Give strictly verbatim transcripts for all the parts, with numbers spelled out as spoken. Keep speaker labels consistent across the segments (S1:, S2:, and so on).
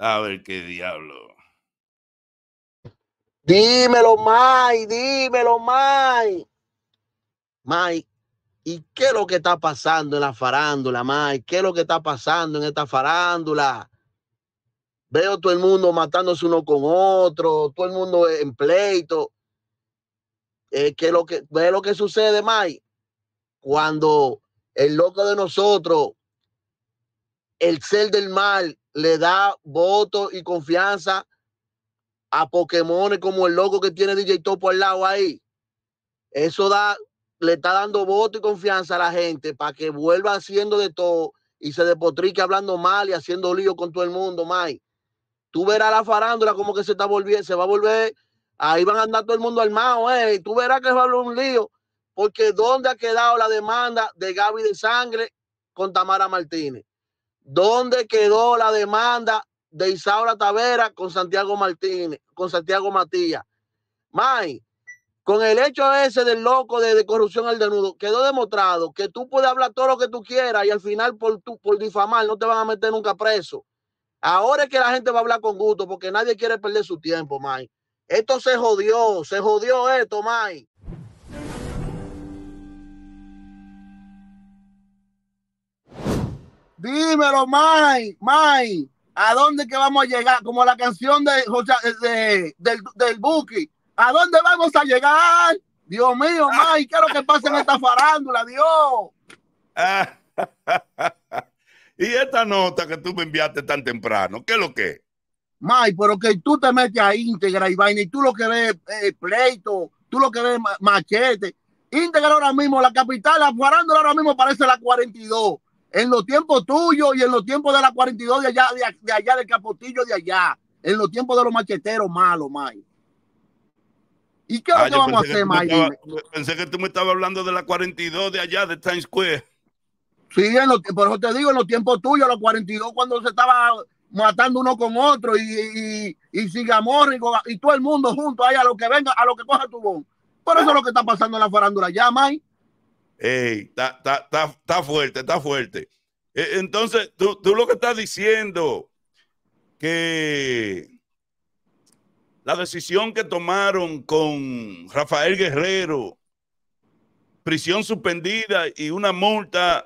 S1: A ver qué diablo.
S2: Dímelo, May, dímelo, May. May, ¿y qué es lo que está pasando en la farándula, May? ¿Qué es lo que está pasando en esta farándula? Veo todo el mundo matándose uno con otro, todo el mundo en pleito. Eh, ¿qué es lo que, ve lo que sucede, May? Cuando el loco de nosotros, el ser del mal, le da voto y confianza a Pokémon como el loco que tiene D J Topo al lado ahí. Eso da, le está dando voto y confianza a la gente para que vuelva haciendo de todo y se despotrique hablando mal y haciendo lío con todo el mundo, Mike. Tú verás la farándula como que se está volviendo, se va a volver, ahí van a andar todo el mundo armado, eh. Tú verás que va a haber un lío, porque ¿dónde ha quedado la demanda de Gaby de Sangre con Tamara Martínez? ¿Dónde quedó la demanda de Isaura Tavera con Santiago Martínez, con Santiago Matías? Mike, con el hecho ese del loco de, de corrupción al desnudo, quedó demostrado que tú puedes hablar todo lo que tú quieras y al final por, tu, por difamar no te van a meter nunca preso. Ahora es que la gente va a hablar con gusto porque nadie quiere perder su tiempo, Mike. Esto se jodió, se jodió esto, Mike. Dímelo, Mike, Mike. ¿A dónde que vamos a llegar? Como la canción de, de, de, del, del Buki. ¿A dónde vamos a llegar? Dios mío, Mike, ¿qué es lo que pasa en esta farándula, Dios?
S1: Y esta nota que tú me enviaste tan temprano, ¿qué es lo que es?
S2: Mike, pero que tú te metes a íntegra y vaina y tú lo que ves eh, pleito, tú lo que ves machete. Íntegra ahora mismo, la capital, la farándula ahora mismo parece la cuarenta y dos. En los tiempos tuyos y en los tiempos de la cuarenta y dos de allá, de, de allá, del Capotillo de allá. En los tiempos de los macheteros malos, Mike. ¿Y qué es ah, lo que vamos a hacer, Mike?
S1: Estaba, pensé que tú me estabas hablando de la cuarenta y dos de allá, de Times Square.
S2: Sí, en los, por eso te digo, en los tiempos tuyos, los cuarenta y dos, cuando se estaba matando uno con otro y, y, y Sigamorri y, y todo el mundo junto ahí a lo que venga, a lo que coja tu bon. Por eso es lo que está pasando en la farándula ya, Mike.
S1: Ey, está fuerte, está fuerte. Entonces, tú, tú lo que estás diciendo que la decisión que tomaron con Rafael Guerrero, prisión suspendida y una multa,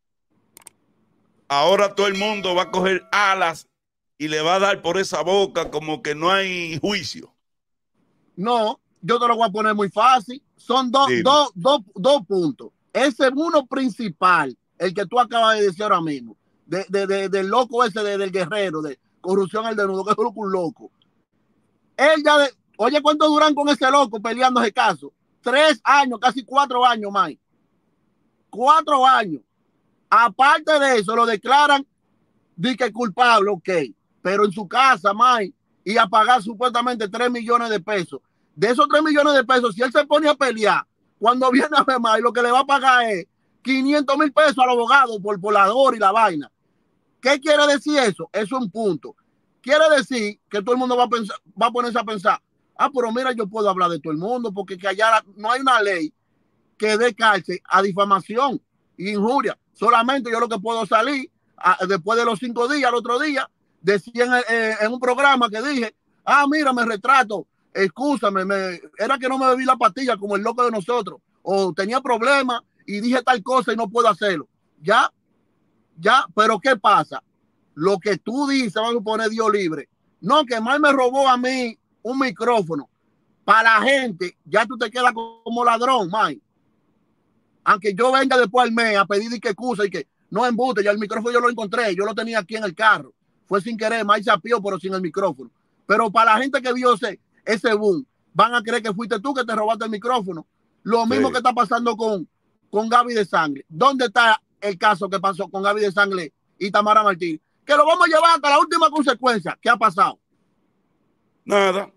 S1: ahora todo el mundo va a coger alas y le va a dar por esa boca como que no hay juicio.
S2: No, yo te lo voy a poner muy fácil. Son dos do, do, do puntos. Ese uno principal, el que tú acabas de decir ahora mismo, de, de, de, del loco ese de, del Guerrero, de corrupción al desnudo, que es un loco. Él ya, de, oye, ¿cuánto duran con ese loco peleando ese caso? Tres años, casi cuatro años, Mike. Cuatro años. Aparte de eso, lo declaran de que es culpable, ok. Pero en su casa, Mike, y a pagar supuestamente tres millones de pesos. De esos tres millones de pesos, si él se pone a pelear, cuando viene a ver Mike, lo que le va a pagar es quinientos mil pesos al abogado por volador y la vaina. ¿Qué quiere decir eso? Eso es un punto. Quiere decir que todo el mundo va a, pensar, va a ponerse a pensar, ah, pero mira, yo puedo hablar de todo el mundo, porque que allá no hay una ley que dé cárcel a difamación e injuria. Solamente yo lo que puedo salir a, después de los cinco días, al otro día, decía en, eh, en un programa que dije, ah, mira, me retrato, excúsame, me, era que no me bebí la pastilla como el loco de nosotros, o tenía problemas y dije tal cosa y no puedo hacerlo. Ya, ya, pero ¿qué pasa? Lo que tú dices, vamos a poner Dios libre. No, que mal me robó a mí un micrófono. Para la gente, ya tú te quedas como ladrón, Mike. Aunque yo venga después al mes a pedir y que excusa y que no embute, ya el micrófono yo lo encontré, yo lo tenía aquí en el carro. Fue sin querer, Mike se apió, pero sin el micrófono. Pero para la gente que vio ese, ese boom, van a creer que fuiste tú que te robaste el micrófono. Lo mismo sí. que está pasando con, con Gaby de Sangre. ¿Dónde está el caso que pasó con Gaby de Sangre y Tamara Martínez? Que lo vamos a llevar hasta la última consecuencia. ¿Qué ha pasado?
S1: Nada.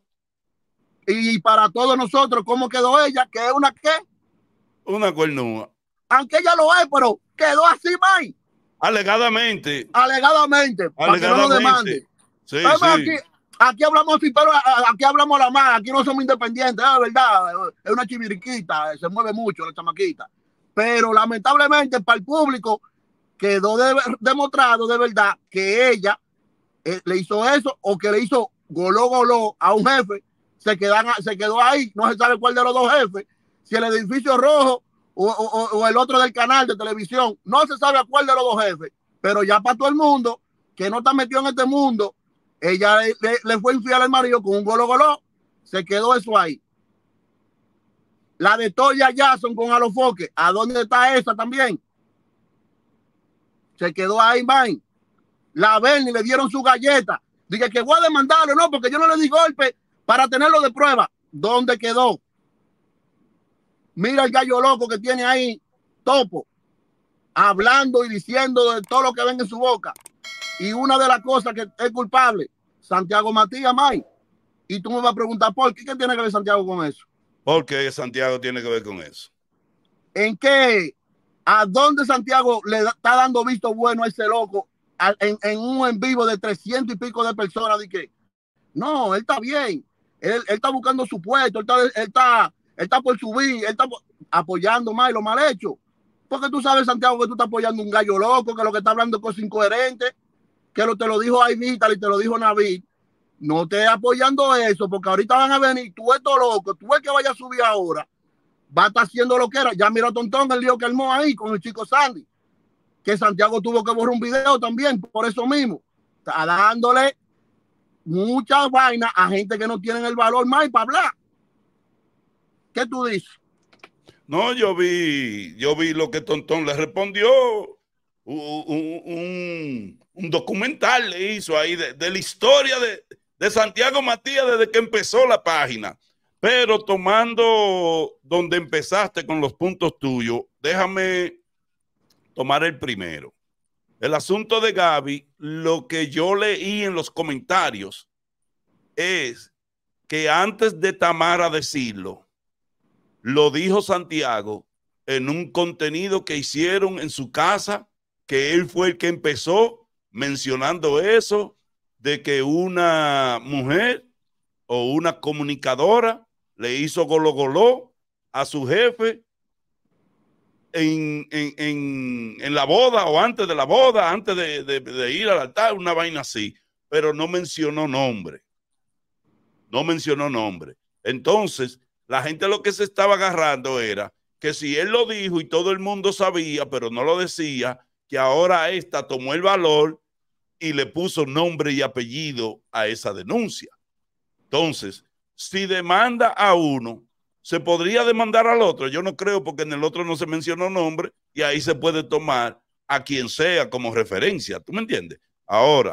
S2: Y para todos nosotros, ¿cómo quedó ella? ¿Que es una qué?
S1: Una cuernúa.
S2: Aunque ella lo es, pero quedó así, Mike.
S1: Alegadamente.
S2: Alegadamente. Para que no lo demande.
S1: Sí,
S2: Además,
S1: sí.
S2: Aquí, aquí hablamos así, pero aquí hablamos la más. Aquí no somos independientes, es verdad. Es una chiviriquita, se mueve mucho la chamaquita. Pero lamentablemente para el público quedó de, demostrado de verdad que ella eh, le hizo eso o que le hizo goló, goló a un jefe, se, quedan, se quedó ahí, no se sabe cuál de los dos jefes, si el edificio rojo o, o, o el otro del canal de televisión, no se sabe a cuál de los dos jefes, pero ya para todo el mundo que no está metido en este mundo, ella le, le, le fue infiel al marido con un goló, goló, se quedó eso ahí. La de Toya Jackson con Alofoque, ¿a dónde está esa también? Se quedó ahí, man. La Bernie le dieron su galleta. Dije que voy a demandarlo, no, porque yo no le di golpe para tenerlo de prueba. ¿Dónde quedó? Mira el gallo loco que tiene ahí, Topo, hablando y diciendo de todo lo que venga en su boca. Y una de las cosas que es culpable, Santiago Matías, May. Y tú me vas a preguntar, ¿por qué? ¿Qué tiene que ver Santiago con eso?
S1: ¿Por qué Santiago tiene que ver con eso?
S2: ¿En qué? ¿A dónde Santiago le da, está dando visto bueno a ese loco a, en, en un en vivo de trescientos y pico de personas? De que no, él está bien. Él, él está buscando su puesto. Él está, él está, él está por subir. Él está apoyando más y lo mal hecho. Porque tú sabes, Santiago, que tú estás apoyando un gallo loco, que lo que está hablando es cosas incoherentes, que lo, te lo dijo Aivital y te lo dijo Navid. No te apoyando eso, porque ahorita van a venir, tú esto loco, tú el que vaya a subir ahora, va a estar haciendo lo que era. Ya mira Tontón el lío que armó ahí con el chico Sandy, que Santiago tuvo que borrar un video también, por eso mismo. Está dándole muchas vainas a gente que no tienen el valor más para hablar. ¿Qué tú dices?
S1: No, yo vi, yo vi lo que Tontón le respondió. Un, un, un documental le hizo ahí de, de la historia de, de Santiago Matías desde que empezó la página. Pero tomando donde empezaste con los puntos tuyos, déjame tomar el primero. El asunto de Gaby, lo que yo leí en los comentarios es que antes de Tamara decirlo, lo dijo Santiago en un contenido que hicieron en su casa, que él fue el que empezó mencionando eso, de que una mujer o una comunicadora le hizo golo goló a su jefe en, en, en, en la boda o antes de la boda, antes de, de, de ir al altar, una vaina así, pero no mencionó nombre. No mencionó nombre. Entonces, la gente lo que se estaba agarrando era que si él lo dijo y todo el mundo sabía, pero no lo decía, que ahora esta tomó el valor y le puso nombre y apellido a esa denuncia. Entonces, si demanda a uno, se podría demandar al otro. Yo no creo, porque en el otro no se mencionó nombre y ahí se puede tomar a quien sea como referencia. ¿Tú me entiendes? Ahora,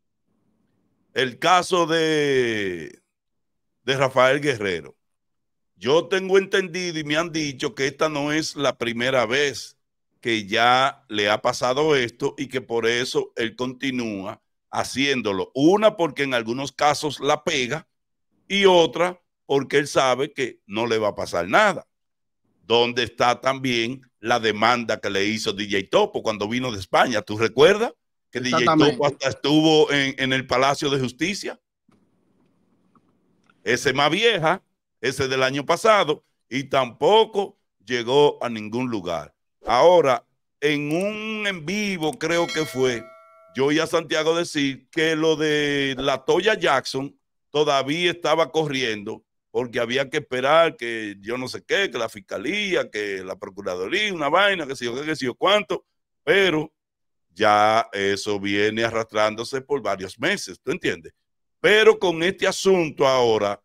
S1: el caso de, de Rafael Guerrero. Yo tengo entendido y me han dicho que esta no es la primera vez que ya le ha pasado esto y que por eso él continúa haciéndolo. Una, porque en algunos casos la pega, y otra, porque él sabe que no le va a pasar nada. Donde está también la demanda que le hizo D J Topo cuando vino de España. ¿Tú recuerdas que D J Topo hasta estuvo en, en el Palacio de Justicia? Ese más vieja, ese del año pasado, y tampoco llegó a ningún lugar. Ahora, en un en vivo, creo que fue, yo oí a Santiago decir que lo de la Toya Jackson todavía estaba corriendo, porque había que esperar que yo no sé qué, que la fiscalía, que la procuraduría, una vaina, que sé yo qué, que sé yo cuánto, pero ya eso viene arrastrándose por varios meses, ¿tú entiendes? Pero con este asunto ahora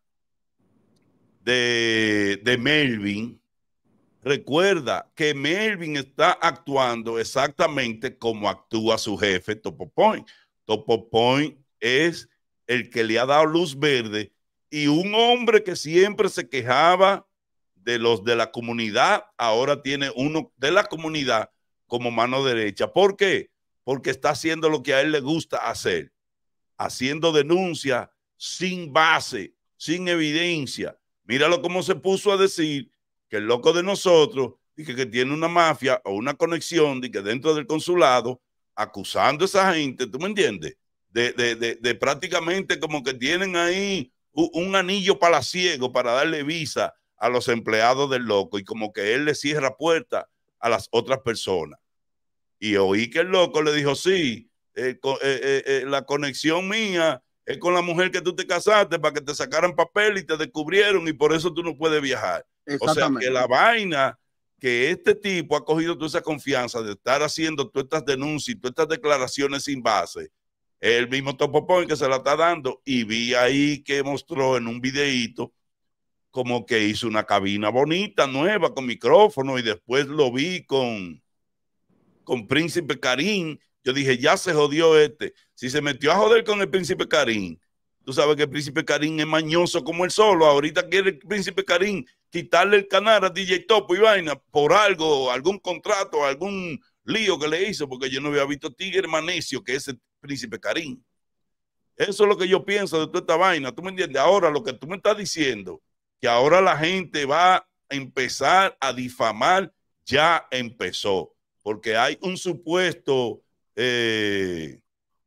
S1: de, de Melvin, recuerda que Melvin está actuando exactamente como actúa su jefe Topo Point. Topo Point es el que le ha dado luz verde, y un hombre que siempre se quejaba de los de la comunidad, ahora tiene uno de la comunidad como mano derecha. ¿Por qué? Porque está haciendo lo que a él le gusta hacer, haciendo denuncias sin base, sin evidencia. Míralo cómo se puso a decir que el loco de nosotros, que, que tiene una mafia o una conexión de que dentro del consulado, acusando a esa gente, ¿tú me entiendes? De, de, de, de prácticamente como que tienen ahí un, un anillo palaciego para darle visa a los empleados del loco, y como que él le cierra puertas a las otras personas. Y oí que el loco le dijo, sí, eh, eh, eh, eh, la conexión mía es con la mujer que tú te casaste para que te sacaran papel y te descubrieron y por eso tú no puedes viajar. O sea que la vaina que este tipo ha cogido toda esa confianza de estar haciendo todas estas denuncias y todas estas declaraciones sin base, el mismo Topo Point que se la está dando, y vi ahí que mostró en un videíto como que hizo una cabina bonita, nueva, con micrófono, y después lo vi con, con Príncipe Karim. Yo dije, ya se jodió este. Si se metió a joder con el Príncipe Karim, tú sabes que el Príncipe Karim es mañoso como él solo. Ahorita quiere el Príncipe Karim quitarle el canal a D J Topo y vaina por algo, algún contrato, algún lío que le hizo, porque yo no había visto tigre manecio que es el Príncipe Karim. Eso es lo que yo pienso de toda esta vaina. ¿Tú me entiendes? Ahora, lo que tú me estás diciendo, que ahora la gente va a empezar a difamar, ya empezó. Porque hay un supuesto eh,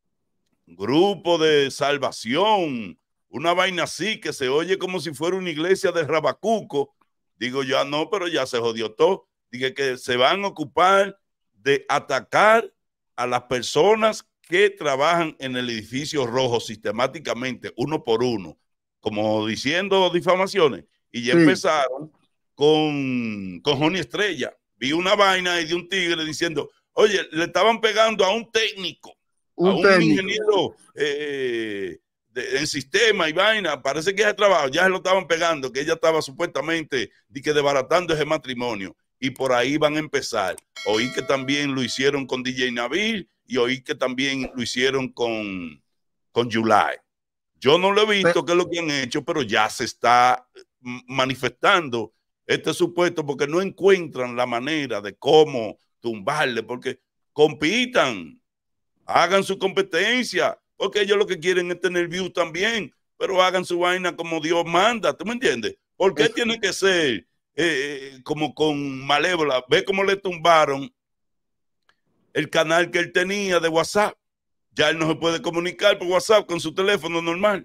S1: grupo de salvación, una vaina así que se oye como si fuera una iglesia de Rabacuco. Digo yo, no, pero ya se jodió todo. Dije que se van a ocupar de atacar a las personas que trabajan en el edificio rojo sistemáticamente, uno por uno, como diciendo difamaciones. Y ya sí. Empezaron con, con Johnny Estrella. Vi una vaina y de un tigre diciendo, oye, le estaban pegando a un técnico, un a un técnico. ingeniero eh, de, en sistema y vaina, parece que ese trabajo ya se lo estaban pegando, que ella estaba supuestamente de que desbaratando ese matrimonio, y por ahí van a empezar. Oí que también lo hicieron con D J Nabil y oí que también lo hicieron con, con July. Yo no lo he visto qué es lo que han hecho, pero ya se está manifestando este supuesto, porque no encuentran la manera de cómo tumbarle, porque compitan, hagan su competencia, porque ellos lo que quieren es tener views también, pero hagan su vaina como Dios manda. ¿Tú me entiendes? ¿Por qué tiene que ser eh, como con Malévola? Ve cómo le tumbaron el canal que él tenía de WhatsApp. Ya él no se puede comunicar por WhatsApp con su teléfono normal.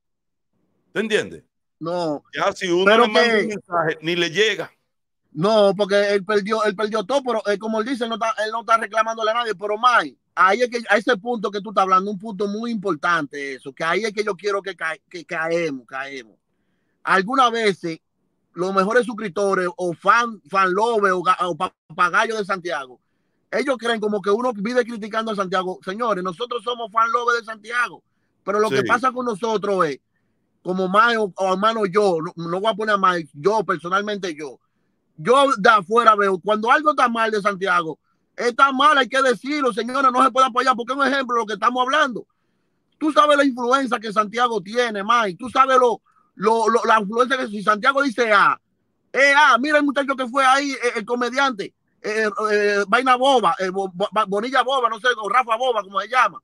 S1: ¿Te entiendes?
S2: No.
S1: Ya si uno le manda que... un mensaje, ni le llega.
S2: No, porque él perdió, él perdió todo, pero eh, como él dice, él no, está, él no está reclamándole a nadie, pero Mike, ahí es que a ese punto que tú estás hablando, un punto muy importante eso, que ahí es que yo quiero que, ca que caemos, caemos. Algunas veces, los mejores suscriptores o fan, fan love o, o papagayo de Santiago, ellos creen como que uno vive criticando a Santiago. Señores, nosotros somos fan love de Santiago, pero lo sí. que pasa con nosotros es, como Mike o, o hermano yo, no, no voy a poner a Mike, yo personalmente yo, yo de afuera veo, cuando algo está mal de Santiago, está mal, hay que decirlo, señora, no se puede apoyar, porque es un ejemplo de lo que estamos hablando. Tú sabes la influencia que Santiago tiene, Mike, tú sabes lo, lo, lo, la influencia que si Santiago dice A, eh, ah, mira el muchacho que fue ahí, el, el comediante, eh, eh, Vaina Boba, eh, Bonilla Boba, no sé, o Rafa Boba, como se llama.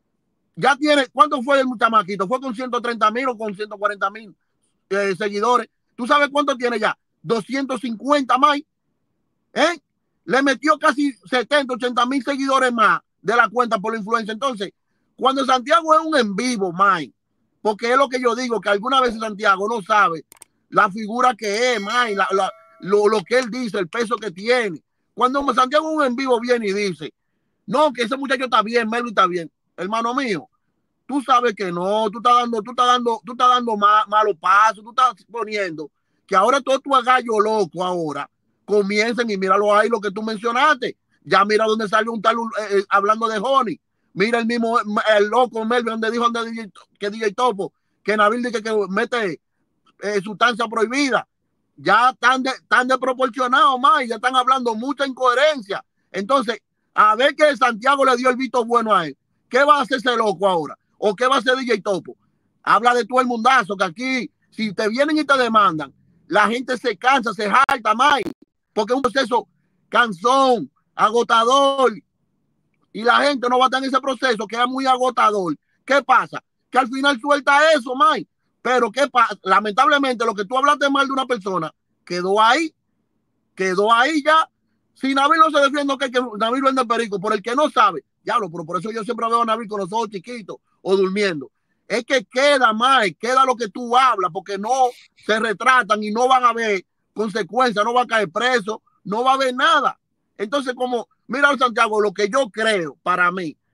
S2: Ya tiene, ¿cuánto fue el chamaquito? ¿Fue con ciento treinta mil o con ciento cuarenta mil eh, seguidores? ¿Tú sabes cuánto tiene ya? doscientos cincuenta más, ¿eh? Le metió casi setenta, ochenta mil seguidores más de la cuenta por la influencia. Entonces, cuando Santiago es un en vivo, Mike, porque es lo que yo digo, que algunas veces Santiago no sabe la figura que es, Mike, la, la, lo, lo que él dice, el peso que tiene. Cuando Santiago es un en vivo viene y dice, no, que ese muchacho está bien, Melo está bien, hermano mío, tú sabes que no, tú estás dando, tú estás dando, tú estás dando mal, malos pasos, tú estás poniendo que ahora todo tu gallo loco ahora comiencen y míralo ahí lo que tú mencionaste. Ya mira donde salió un tal eh, eh, hablando de Honey. Mira el mismo, el loco Melvin, donde dijo donde D J, que D J Topo, que Nabil dice que, que mete eh, sustancia prohibida. Ya están, de, están desproporcionados más, ya están hablando mucha incoherencia. Entonces, a ver que Santiago le dio el visto bueno a él. ¿Qué va a hacer ese loco ahora? ¿O qué va a hacer D J Topo? Habla de todo el mundazo, que aquí, si te vienen y te demandan, la gente se cansa, se jalta más, porque es un proceso cansón, agotador, y la gente no va a estar en ese proceso que es muy agotador. ¿Qué pasa? Que al final suelta eso, Mike. Pero ¿qué pasa? Lamentablemente, lo que tú hablaste mal de una persona, quedó ahí, quedó ahí ya. Si Nabil no se defiende, que, que Nabil vende perico, por el que no sabe, ya lo, pero por eso yo siempre veo a Nabil con los ojos chiquitos o durmiendo. Es que queda más, queda lo que tú hablas, porque no se retratan y no van a haber consecuencias, no va a caer preso, no va a haber nada. Entonces, como, mira, Santiago, lo que yo creo para mí,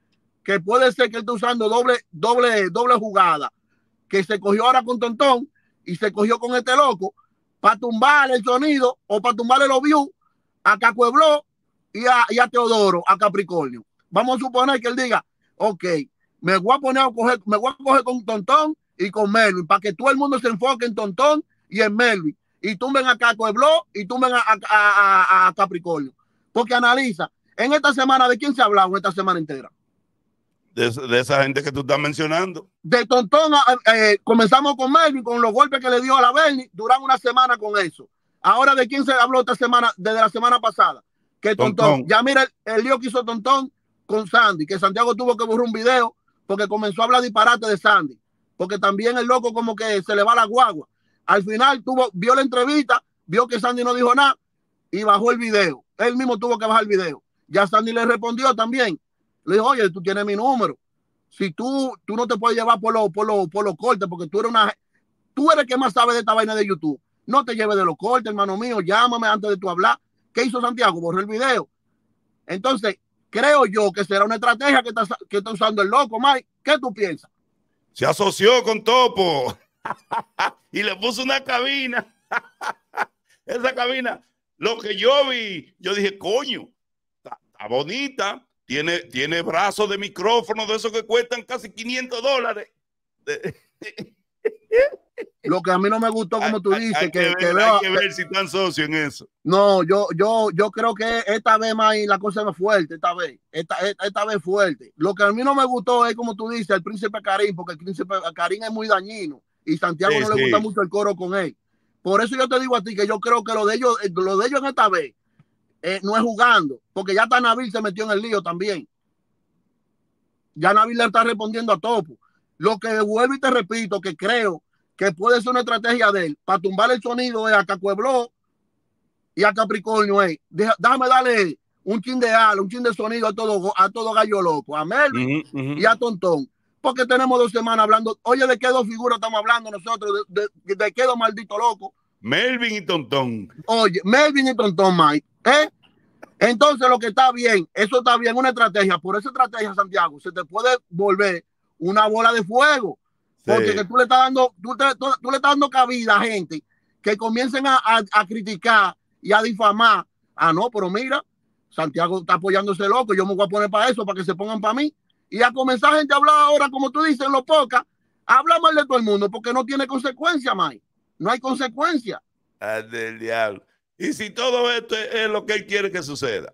S2: que puede ser que él esté usando doble, doble, doble jugada, que se cogió ahora con Tontón y se cogió con este loco para tumbar el sonido o para tumbarle los views a Cacuebló y a, y a Teodoro, a Capricornio. Vamos a suponer que él diga, ok, me voy a poner a coger, me voy a coger con Tontón y con Melvin, para que todo el mundo se enfoque en Tontón y en Melvin, y tumben a Cacuebló y tumben a, a, a, a Capricornio. Porque analiza, en esta semana, ¿de quién se ha hablado en esta semana entera?
S1: De, de esa gente que tú estás mencionando.
S2: De Tontón, eh, comenzamos con Melvin, con los golpes que le dio a la Bernie, duran una semana con eso. Ahora, ¿de quién se habló esta semana, desde la semana pasada? Que Tontón. Tontón. Ya mira el, el lío que hizo Tontón con Sandy, que Santiago tuvo que borrar un video porque comenzó a hablar disparate de Sandy. Porque también el loco como que se le va la guagua. Al final tuvo, vio la entrevista, vio que Sandy no dijo nada y bajó el video. Él mismo tuvo que bajar el video. Ya Sandy le respondió también. Le dijo, oye, tú tienes mi número. Si tú, tú no te puedes llevar por los por lo, por lo cortes, porque tú eres una, tú eres el que más sabe de esta vaina de YouTube. No te lleves de los cortes, hermano mío. Llámame antes de tu hablar. ¿Qué hizo Santiago? Borró el video. Entonces, creo yo que será una estrategia que está, que está usando el loco, Mike. ¿Qué tú piensas?
S1: Se asoció con Topo y le puso una cabina. Esa cabina, lo que yo vi, yo dije, coño, está, está bonita. Tiene, tiene brazos de micrófono de esos que cuestan casi quinientos dólares.
S2: Lo que a mí no me gustó, como tú dices,
S1: hay, hay
S2: que,
S1: que, ver,
S2: que veo,
S1: hay que ver si están socios en eso.
S2: No, yo, yo, yo creo que esta vez más la cosa es fuerte, esta vez, esta, esta, esta vez fuerte. Lo que a mí no me gustó es, como tú dices, el príncipe Karim, porque el príncipe Karim es muy dañino y Santiago sí, no le sí. gusta mucho el coro con él. Por eso yo te digo a ti que yo creo que lo de ellos, lo de ellos en esta vez eh, no es jugando, porque ya está Nabil se metió en el lío también. Ya Nabil le está respondiendo a Topo. Lo que vuelvo y te repito, que creo que puede ser una estrategia de él para tumbar el sonido es a Cacuebló y a Capricornio. Eh. Deja, déjame darle un chin de ala, un chin de sonido a todo, a todo gallo loco, a Melvin uh -huh, uh -huh. y a Tontón. Porque tenemos dos semanas hablando. Oye, ¿de qué dos figuras estamos hablando nosotros? ¿De, de, de qué dos malditos locos?
S1: Melvin y Tontón.
S2: Oye, Melvin y Tontón, Mike. ¿Eh? Entonces, lo que está bien, eso está bien, una estrategia. Por esa estrategia, Santiago, se te puede volver una bola de fuego. Porque sí. que tú le estás dando, tú, te, tú, tú le estás dando cabida a gente que comiencen a, a, a criticar y a difamar. Ah, no, pero mira, Santiago está apoyándose loco, yo me voy a poner para eso, para que se pongan para mí. Y a comenzar gente a hablar ahora, como tú dices, en los podcasts, habla mal de todo el mundo, porque no tiene consecuencia, Mike. No hay consecuencia.
S1: Ah, del diablo. Y si todo esto es, es lo que él quiere que suceda.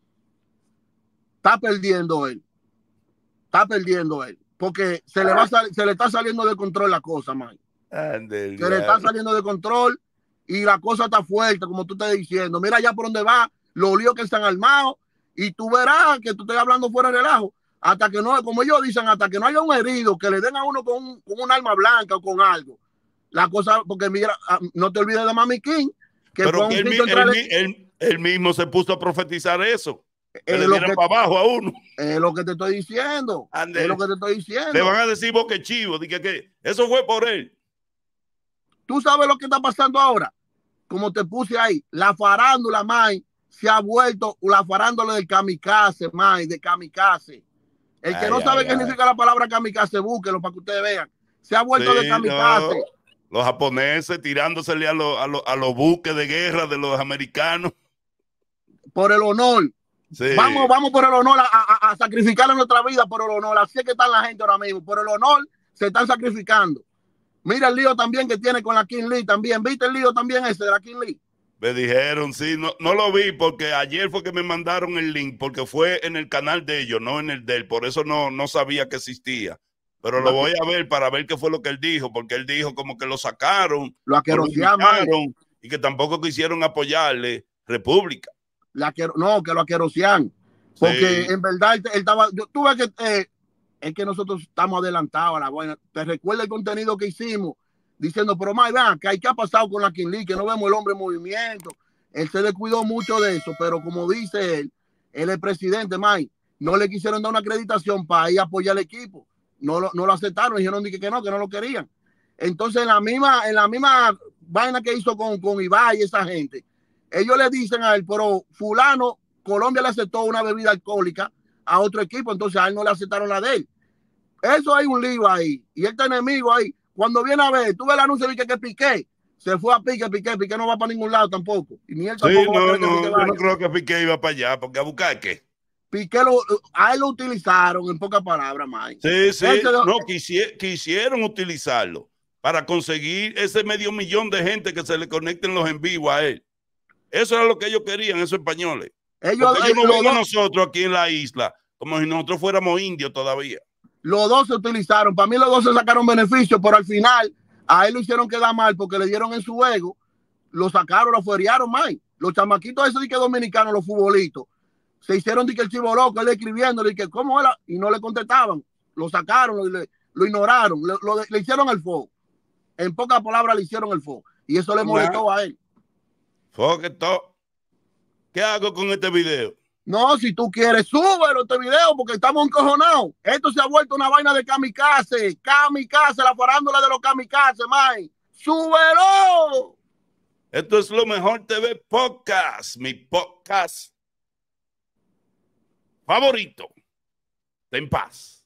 S2: Está perdiendo él. Está perdiendo él. Porque se le, va a se le está saliendo de control la cosa, Mike. Ah, se diablo. Le está saliendo de control y la cosa está fuerte, como tú estás diciendo. Mira ya por dónde va, los líos que están armados, y tú verás que tú estás hablando fuera de relajo. Hasta que no, como ellos dicen, hasta que no haya un herido que le den a uno con un, con un arma blanca o con algo. La cosa, porque mira, no te olvides de Mami King. Que
S1: Pero que él, él, él, él, él mismo se puso a profetizar eso. Que le dieran para abajo a uno.
S2: Es lo que te estoy diciendo. Ande, es lo que te estoy diciendo.
S1: Le van a decir boque chivo. Que, que eso fue por él.
S2: Tú sabes lo que está pasando ahora. Como te puse ahí, la farándula, May, se ha vuelto la farándula del kamikaze, May, de kamikaze. El que ay, no sabe ay, qué ay. significa la palabra kamikaze, búsquelo para que ustedes vean. Se ha vuelto sí, de kamikaze.
S1: No. Los japoneses tirándosele a, lo, a, lo, a los buques de guerra de los americanos.
S2: Por el honor. Sí. Vamos, vamos por el honor a, a, a sacrificar en nuestra vida por el honor. Así es que está la gente ahora mismo. Por el honor se están sacrificando. Mira el lío también que tiene con la King Lee también. ¿Viste el lío también ese de la King Lee?
S1: Me dijeron, sí. No, no lo vi porque ayer fue que me mandaron el link porque fue en el canal de ellos, no en el de él. Por eso no, no sabía que existía. Pero lo voy a ver para ver qué fue lo que él dijo, porque él dijo como que lo sacaron,
S2: lo aquerosearon
S1: y que tampoco quisieron apoyarle República.
S2: La que, no, que lo aquerosean, porque sí. en verdad él, él estaba, yo tuve que, eh, es que nosotros estamos adelantados a la buena. Te recuerda el contenido que hicimos, diciendo, pero May, vean, ¿qué, ¿qué ha pasado con la King Lee? Que no vemos el hombre en movimiento. Él se descuidó mucho de eso, pero como dice él, él es presidente, May, no le quisieron dar una acreditación para ir a apoyar al equipo. No lo, no lo aceptaron, dijeron que, que no, que no lo querían. Entonces, en la misma, en la misma vaina que hizo con, con Ibai y esa gente, ellos le dicen a él, pero fulano, Colombia le aceptó una bebida alcohólica a otro equipo, entonces a él no le aceptaron la de él. Eso hay un lío ahí, y este enemigo ahí, cuando viene a ver, tú ves el anuncio de que, que Piqué se fue a Piqué, Piqué, Piqué no va para ningún lado tampoco, y ni él
S1: sí,
S2: tampoco
S1: no,
S2: va a querer
S1: no,
S2: que Piqué
S1: yo
S2: vaya.
S1: no creo que Piqué iba para allá, porque a buscar qué.
S2: Piqué lo, a él lo utilizaron, en pocas palabras, Mike.
S1: Sí, sí,
S2: Ese,
S1: no, quisier, quisieron utilizarlo para conseguir ese medio millón de gente que se le conecten los en vivo a él. Eso era lo que ellos querían, esos españoles.
S2: ellos,
S1: Porque ellos
S2: eh,
S1: no ven a
S2: dos,
S1: nosotros aquí en la isla como si nosotros fuéramos indios todavía.
S2: Los dos se utilizaron. Para mí los dos se sacaron beneficios, pero al final a él lo hicieron quedar mal porque le dieron en su ego, lo sacaron, lo fuerearon, Mike. Los chamaquitos esos de que dominicanos, los futbolitos, se hicieron de que el chivo loco, él escribiendo, de que cómo era, y no le contestaban. Lo sacaron, lo, lo ignoraron, lo, lo, le hicieron el foco. En pocas palabras le hicieron el foco. Y eso le molestó a él.
S1: Foque todo. ¿Qué hago con este video?
S2: No, si tú quieres, súbelo este video porque estamos encojonados. Esto se ha vuelto una vaina de kamikaze. Kamikaze, la farándula de los kamikaze, man. ¡Súbelo!
S1: Esto es Lo Mejor T V Podcast, mi podcast favorito. Ten paz.